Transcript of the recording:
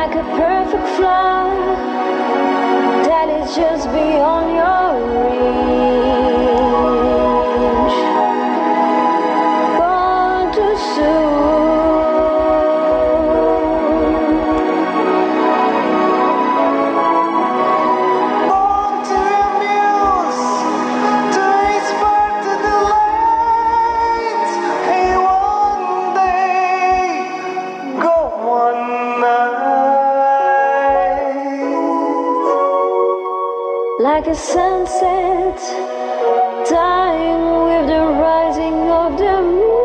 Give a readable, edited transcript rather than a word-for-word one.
like a perfect flower that is just beyond your reach. Gone too soon. Born to amuse, to inspire, to delight. Hey, one day, go one night. Like a sunset, dying with the rising of the moon.